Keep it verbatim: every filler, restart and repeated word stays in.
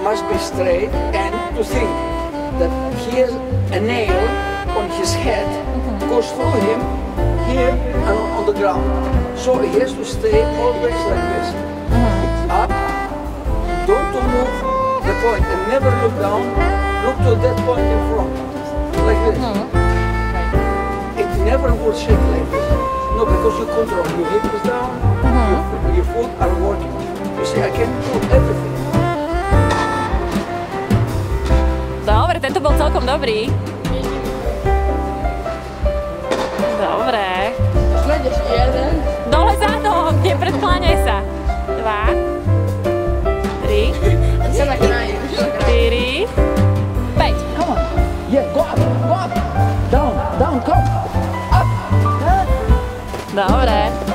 must be straight, and to think that he has a nail on his head, goes through him here and on the ground. So he has to stay always like this. Up, don't to move the point and never look down, look to that point in front, like this. It never will shake like this. No, because you control, your hip is down, your, your foot are working. You see, I can do everything. Dobre, tento bol celkom dobrý. Dobre. Sledeš jeden. Dole zadom, nepredkláňaj sa. Dva. Tri. Sa tak nájem. Štyri. Päť. Come on. Yeah, go up, go up. Down, down, come. Up. Dobre.